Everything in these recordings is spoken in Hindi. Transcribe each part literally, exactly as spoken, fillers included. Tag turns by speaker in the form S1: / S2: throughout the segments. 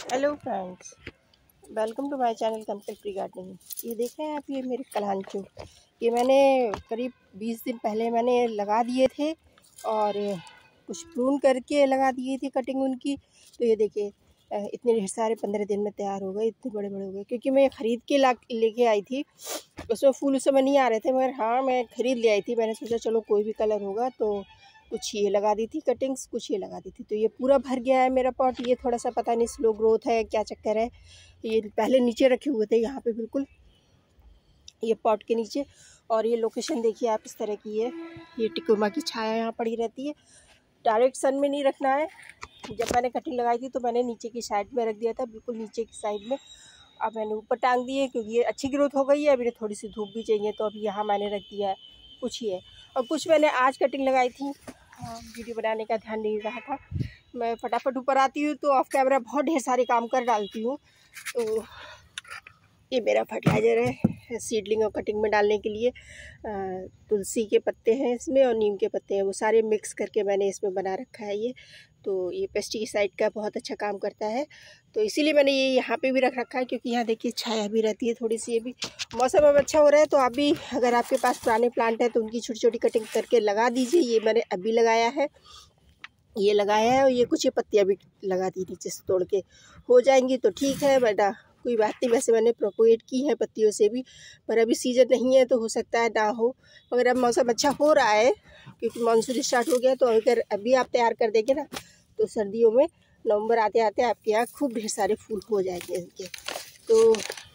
S1: Hello friends, welcome to my channel Kompal free gardening. ये देख रहे हैं आप, ये मेरे कलांचो, ये मैंने करीब बीस दिन पहले मैंने लगा दिए थे और कुछ प्रून करके लगा दिए थे कटिंग उनकी। तो ये देखिए इतने ढेर सारे पंद्रह दिन में तैयार हो गए, इतने बड़े बड़े हो गए। क्योंकि मैं ख़रीद के ला लेके आई थी, उसमें फूल उस समय नहीं आ रहे थे, मगर हाँ मैं ख़रीद ले आई थी। मैंने सोचा चलो कोई भी कलर होगा, तो कुछ ये लगा दी थी कटिंग्स, कुछ ये लगा दी थी। तो ये पूरा भर गया है मेरा पॉट। ये थोड़ा सा पता नहीं स्लो ग्रोथ है क्या चक्कर है। ये पहले नीचे रखे हुए थे यहाँ पे, बिल्कुल ये पॉट के नीचे। और ये लोकेशन देखिए आप, इस तरह की है। ये टिकोमा की छाया यहाँ पड़ी रहती है, डायरेक्ट सन में नहीं रखना है। जब मैंने कटिंग लगाई थी तो मैंने नीचे की साइड में रख दिया था, बिल्कुल नीचे की साइड में। अब मैंने ऊपर टांग दिए क्योंकि ये अच्छी ग्रोथ हो गई है। अभी थोड़ी सी धूप भी चाहिए, तो अभी यहाँ मैंने रख दिया है। कुछ ही है और कुछ मैंने आज कटिंग लगाई थी। हाँ, वीडियो बनाने का ध्यान नहीं रहा था। मैं फटाफट ऊपर आती हूँ तो ऑफ कैमरा बहुत ढेर सारे काम कर डालती हूँ। तो ये मेरा फर्टिलाइज़र है सीडलिंग और कटिंग में डालने के लिए। तुलसी के पत्ते हैं इसमें और नीम के पत्ते हैं, वो सारे मिक्स करके मैंने इसमें बना रखा है ये। तो ये पेस्टिसाइड का बहुत अच्छा काम करता है, तो इसीलिए मैंने ये यहाँ पे भी रख रखा है। क्योंकि यहाँ देखिए छाया भी रहती है थोड़ी सी। ये भी मौसम अब अच्छा हो रहा है, तो आप भी अगर आपके पास पुराने प्लांट है तो उनकी छोटी छोटी कटिंग करके लगा दीजिए। ये मैंने अभी लगाया है, ये लगाया है। और ये कुछ ये पत्तियाँ भी लगा दी नीचे से तोड़ के, हो जाएंगी तो ठीक है बेटा, कोई बात नहीं। वैसे मैंने प्रोपोगेट की है पत्तियों से भी, पर अभी सीजन नहीं है तो हो सकता है ना हो। मगर अब मौसम अच्छा हो रहा है क्योंकि मानसून स्टार्ट हो गया। तो अगर अभी आप तैयार कर देंगे ना, तो सर्दियों में नवंबर आते आते आपके यहाँ खूब ढेर सारे फूल हो जाएंगे इनके। तो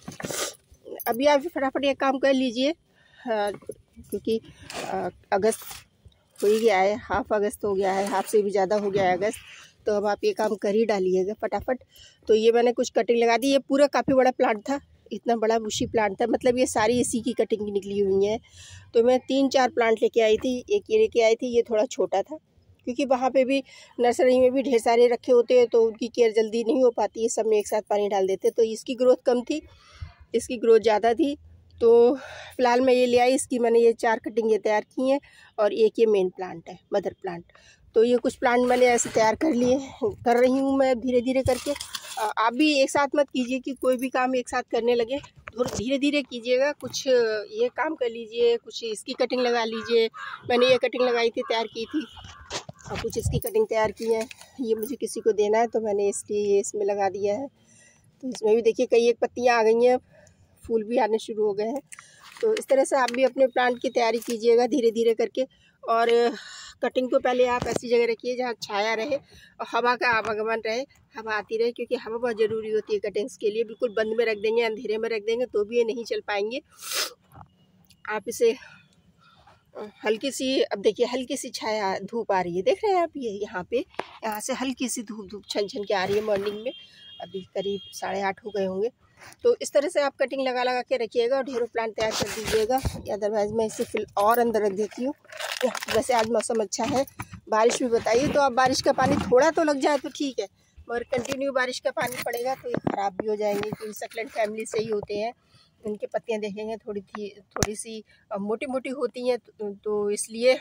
S1: अभी आप फटाफट ये काम कर लीजिए, क्योंकि अगस्त हो ही गया है, हाफ अगस्त हो गया है, हाफ से भी ज़्यादा हो गया है अगस्त। तो अब आप ये काम कर ही डालिएगा फटाफट। तो ये मैंने कुछ कटिंग लगा दी। ये पूरा काफ़ी बड़ा प्लांट था, इतना बड़ा बुशी प्लांट था, मतलब ये सारी इसी की कटिंग की निकली हुई है। तो मैं तीन चार प्लांट लेके आई थी। एक ये लेके आई थी, ये थोड़ा छोटा था क्योंकि वहाँ पे भी नर्सरी में भी ढेर सारे रखे होते हैं, तो उनकी केयर जल्दी नहीं हो पाती है, सब में एक साथ पानी डाल देते। तो इसकी ग्रोथ कम थी, इसकी ग्रोथ ज़्यादा थी। तो फ़िलहाल मैं ये ले आई, इसकी मैंने ये चार कटिंग ये तैयार की हैं। और एक ये मेन प्लांट है, मदर प्लांट। तो ये कुछ प्लांट मैंने ऐसे तैयार कर लिए, कर रही हूँ मैं धीरे धीरे करके। आप भी एक साथ मत कीजिए कि कोई भी काम एक साथ करने लगे, थोड़ा धीरे धीरे कीजिएगा। कुछ ये काम कर लीजिए, कुछ इसकी कटिंग लगा लीजिए। मैंने ये कटिंग लगाई थी, तैयार की थी, और कुछ इसकी कटिंग तैयार की है। ये मुझे किसी को देना है तो मैंने इसलिए ये इसमें लगा दिया है। तो इसमें भी देखिए कई एक पत्तियाँ आ गई हैं, फूल भी आने शुरू हो गए हैं। तो इस तरह से आप भी अपने प्लांट की तैयारी कीजिएगा धीरे धीरे करके। और कटिंग को पहले आप ऐसी जगह रखिए जहाँ छाया रहे और हवा का आवागमन रहे, हवा आती रहे, क्योंकि हवा बहुत ज़रूरी होती है कटिंग्स के लिए। बिल्कुल बंद में रख देंगे, अंधेरे में रख देंगे तो भी ये नहीं चल पाएंगे। आप इसे हल्की सी, अब देखिए हल्की सी छाया धूप आ रही है, देख रहे हैं आप, ये यहाँ पे यहाँ से हल्की सी धूप धूप छन छन के आ रही है मॉर्निंग में। अभी करीब साढ़े आठ हो गए होंगे। तो इस तरह से आप कटिंग लगा लगा के रखिएगा और ढेरों प्लांट तैयार कर दीजिएगा। अदरवाइज़ मैं इसे फिल और अंदर रख देती हूँ। वैसे आज मौसम अच्छा है, बारिश भी बताइए, तो अब बारिश का पानी थोड़ा तो लग जाए तो ठीक है, मगर कंटिन्यू बारिश का पानी पड़ेगा तो ये ख़राब भी हो जाएंगे। क्योंकि सक्लेंट फैमिली से ही होते हैं, इनकी पत्तियाँ देखेंगे थोड़ी थी थोड़ी सी मोटी मोटी होती हैं, तो, तो इसलिए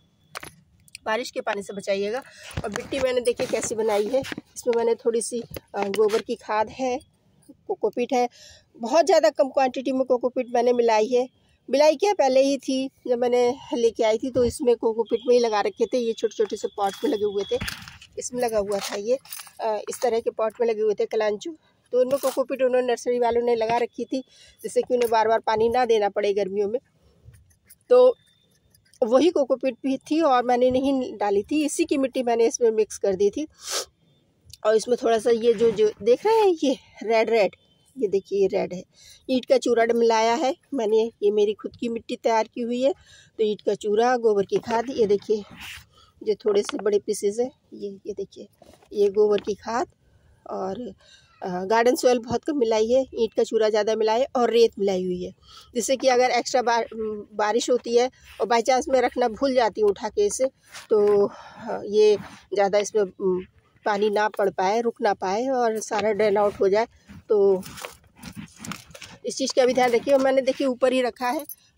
S1: बारिश के पानी से बचाइएगा। और मिट्टी मैंने देखिए कैसी बनाई है, इसमें मैंने थोड़ी सी गोबर की खाद है, कोकोपीट है, बहुत ज़्यादा कम क्वांटिटी में कोकोपीट मैंने मिलाई है। मिलाई क्या पहले ही थी, जब मैंने लेके आई थी तो इसमें कोकोपीट में ही लगा रखे थे। ये छोटे छोटे से पॉट में लगे हुए थे, इसमें लगा हुआ था ये, इस तरह के पॉट में लगे हुए थे कलांचू। तो उनमें कोकोपीट उन्होंने नर्सरी वालों ने लगा रखी थी, जिससे कि उन्हें बार बार पानी ना देना पड़े गर्मियों में। तो वही कोकोपीट भी थी और मैंने नहीं डाली थी, इसी की मिट्टी मैंने इसमें मिक्स कर दी थी। और इसमें थोड़ा सा ये जो जो देख रहे हैं ये रेड रेड, ये देखिए ये रेड है, ईंट का चूरा मिलाया है मैंने। ये मेरी खुद की मिट्टी तैयार की हुई है। तो ईंट का चूरा, गोबर की खाद, ये देखिए जो थोड़े से बड़े पीसेज है, ये ये देखिए ये गोबर की खाद। और गार्डन सॉइल बहुत कम मिलाई है, ईंट का चूरा ज़्यादा मिलाई है, और रेत मिलाई हुई है, जिससे कि अगर एक्स्ट्रा बार बारिश होती है और बाई चांस में रखना भूल जाती हूँ उठा के इसे, तो ये ज़्यादा इसमें पानी ना पड़ पाए, रुक ना पाए और सारा ड्रेन आउट हो जाए। तो इस चीज़ का भी ध्यान रखिए। और मैंने देखिए ऊपर ही रखा है,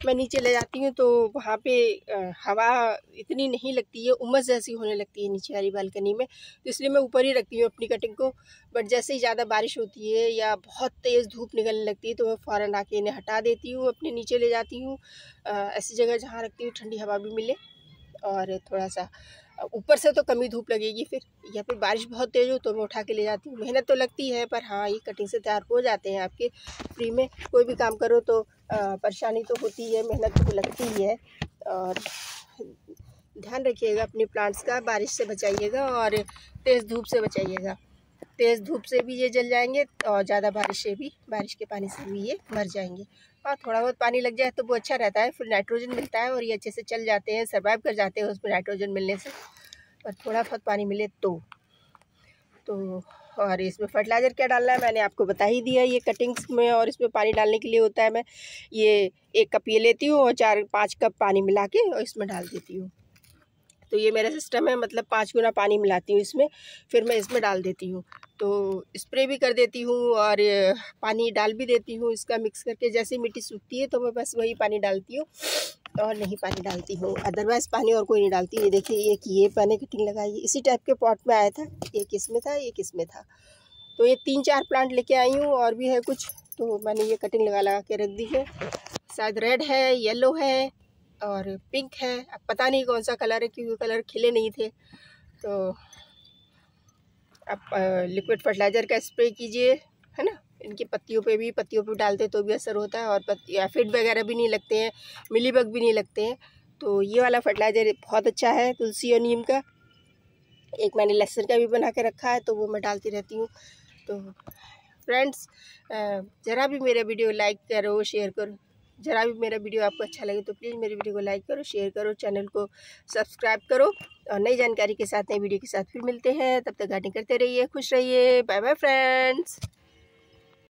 S1: मैं नीचे ले जाती हूँ तो वहाँ पे हवा इतनी नहीं लगती है, उमस जैसी होने लगती है नीचे वाली बालकनी में, तो इसलिए मैं ऊपर ही रखती हूँ अपनी कटिंग को। बट जैसे ही ज़्यादा बारिश होती है या बहुत तेज़ धूप निकलने लगती है तो मैं फ़ौरन आके इन्हें हटा देती हूँ, अपने नीचे ले जाती हूँ ऐसी जगह जहाँ रखती हूँ ठंडी हवा भी मिले और थोड़ा सा ऊपर से तो कम ही धूप लगेगी फिर, या फिर बारिश बहुत तेज़ हो तो मैं उठा के ले जाती हूँ। मेहनत तो लगती है पर हाँ, ये कटिंग से तैयार हो जाते हैं आपके फ्री में। कोई भी काम करो तो परेशानी तो होती है, मेहनत तो लगती ही है। और ध्यान रखिएगा अपने प्लांट्स का, बारिश से बचाइएगा और तेज़ धूप से बचाइएगा। तेज़ धूप से भी ये जल जाएंगे और ज़्यादा बारिश से भी, बारिश के पानी से भी ये मर जाएंगे। और थोड़ा बहुत पानी लग जाए तो वो अच्छा रहता है, फिर नाइट्रोजन मिलता है और ये अच्छे से चल जाते हैं, सर्वाइव कर जाते हैं उसमें नाइट्रोजन मिलने से। पर थोड़ा बहुत पानी मिले तो तो और इसमें फर्टिलाइज़र क्या डालना है मैंने आपको बता ही दिया। ये कटिंग्स में और इसमें पानी डालने के लिए होता है, मैं ये एक कप ये लेती हूँ और चार पाँच कप पानी मिला के और इसमें डाल देती हूँ। तो ये मेरा सिस्टम है, मतलब पाँच गुना पानी मिलाती हूँ इसमें, फिर मैं इसमें डाल देती हूँ। तो स्प्रे भी कर देती हूँ और पानी डाल भी देती हूँ इसका मिक्स करके। जैसे मिट्टी सूखती है तो मैं बस वही पानी डालती हूँ और नहीं पानी डालती हूँ, अदरवाइज़ पानी और कोई नहीं डालती। ये देखिए, एक ये मैंने कटिंग लगाई, इसी टाइप के पॉट में आया था, एक इसमें था एक इसमें था। तो ये तीन चार प्लांट लेके आई हूँ और भी है कुछ, तो मैंने ये कटिंग लगा लगा के रख दी है। शायद रेड है, येलो है और पिंक है, अब पता नहीं कौन सा कलर है क्योंकि कलर खिले नहीं थे। तो अब लिक्विड फर्टिलाइज़र का स्प्रे कीजिए, है ना। इनकी पत्तियों पे भी, पत्तियों पे डालते तो भी असर होता है और पत्ती एफिड वगैरह भी नहीं लगते हैं, मिलीबग भी नहीं लगते हैं। तो ये वाला फर्टिलाइज़र बहुत अच्छा है तुलसी और नीम का। एक मैंने लहसुन का भी बना के रखा है तो वो मैं डालती रहती हूँ। तो फ्रेंड्स, ज़रा भी मेरा वीडियो लाइक करो, शेयर करो। ज़रा भी मेरा वीडियो आपको अच्छा लगे तो प्लीज़ मेरे वीडियो को लाइक करो, शेयर करो, चैनल को सब्सक्राइब करो और नई जानकारी के साथ, नई वीडियो के साथ फिर मिलते हैं। तब तक गार्डनिंग करते रहिए, खुश रहिए। Bye bye friends.